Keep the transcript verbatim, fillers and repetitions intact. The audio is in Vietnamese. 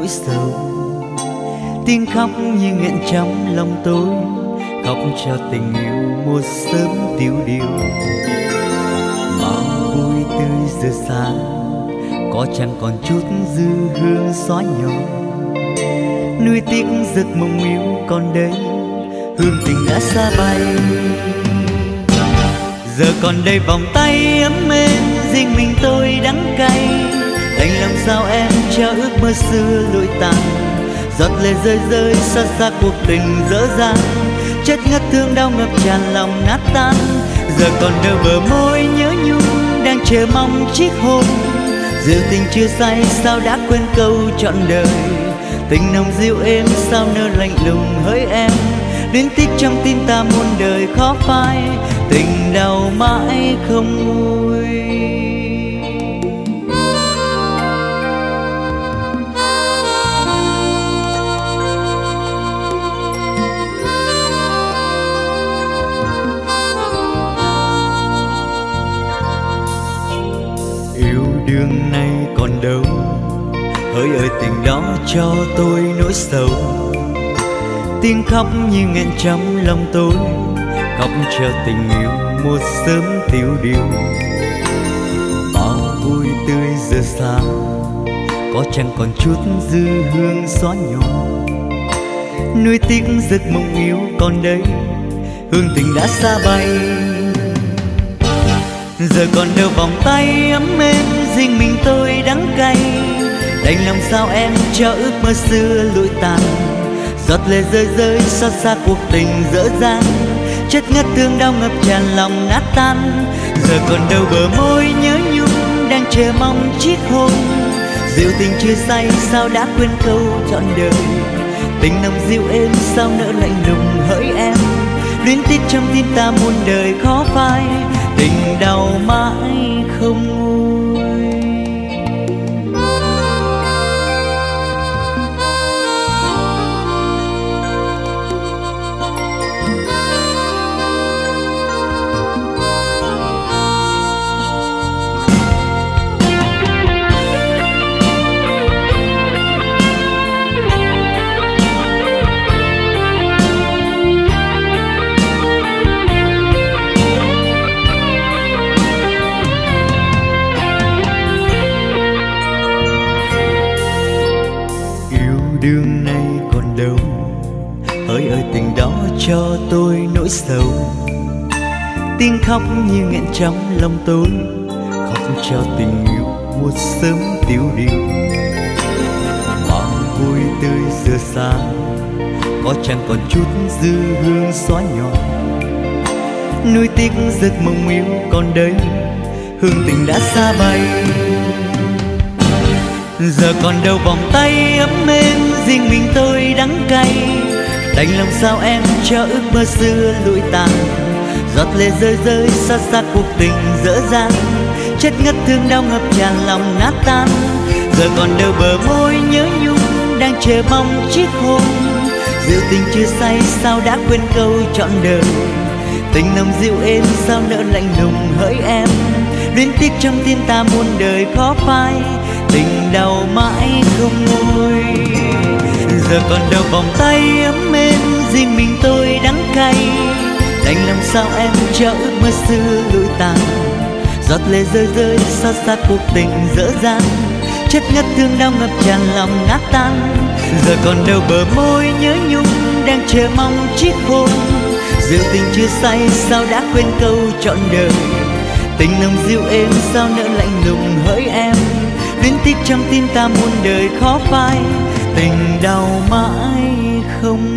nỗi sầu. Tiếng khóc như nghẹn trong lòng tôi, khóc cho tình yêu một sớm tiêu điều. Bao vui tươi giờ xa, có chẳng còn chút dư hương xóa nhỏ. Nuối tiếc giấc mộng yêu còn đây, hương tình đã xa bay. Giờ còn đây vòng tay ấm êm, riêng mình tôi đắng cay. Đành làm sao em cho ước mơ xưa lụi tàn, giọt lệ rơi rơi xa xa cuộc tình dở dang. Chết ngất thương đau ngập tràn lòng nát tan. Giờ còn đâu bờ môi nhớ nhung, đang chờ mong chiếc hôn. Rượu tình chưa say sao đã quên câu trọn đời. Tình nồng dịu êm sao nỡ lạnh lùng hỡi em. Luyến tiếc trong tim ta muôn đời khó phai, tình đau mãi không nguôi. Yêu đương này còn đâu, hỡi ơi tình đó cho tôi nỗi sầu. Tiếng khóc như nghẹn trong lòng tôi, khóc cho tình yêu một sớm tiêu điều. Bao vui tươi giờ xa, có chẳng còn chút dư hương xóa nhỏ. Nuối tiếc giấc mộng yêu còn đây, hương tình đã xa bay. Giờ còn đâu vòng tay ấm êm, riêng mình tôi đắng cay. Đành làm sao em cho ước mơ xưa lụi tàn, giọt lệ rơi rơi xót xa cuộc tình dở dang. Chết ngất thương đau ngập tràn lòng nát tan. Giờ còn đâu bờ môi nhớ nhung, đang chờ mong chiếc hôn. Rượu tình chưa say sao đã quên câu trọn đời. Tình nồng dịu êm sao nỡ lạnh lùng hỡi em. Luyến tiếc trong tim ta muôn đời khó phai, tình đau mãi không nguôi. Đường này còn đâu, hỡi ơi tình đó cho tôi nỗi sầu. Tiếng khóc như nghẹn trong lòng tôi, khóc cho tình yêu một sớm tiêu điều. Bao vui tươi giờ xa, có chẳng còn chút dư hương xóa nhỏ. Nuối tiếc giấc mộng yêu còn đây, hương tình đã xa bay. Giờ còn đâu vòng tay ấm êm, riêng mình tôi đắng cay. Đành làm sao em cho ước mơ xưa lụi tàn, giọt lệ rơi rơi xa xa cuộc tình dở dang. Chết ngất thương đau ngập tràn lòng nát tan. Giờ còn đâu bờ môi nhớ nhung, đang chờ mong chiếc hôn. Rượu tình chưa say sao đã quên câu trọn đời. Tình nồng dịu êm sao nỡ lạnh lùng hỡi em. Luyến tiếc trong tim ta muôn đời khó phai, tình đau mãi không nguôi. Giờ còn đâu vòng tay ấm êm, riêng mình tôi đắng cay. Đành làm sao em cho ước mơ xưa lụi tàn, giọt lệ rơi rơi xót xa cuộc tình dở dang. Chết ngất thương đau ngập tràn lòng nát tan. Giờ còn đâu bờ môi nhớ nhung, đang chờ mong chiếc hôn. Rượu tình chưa say sao đã quên câu trọn đời. Tình nồng dịu êm sao nỡ lạnh lùng hỡi em. Luyến tiếc trong tim ta muôn đời khó phai, tình đau mãi không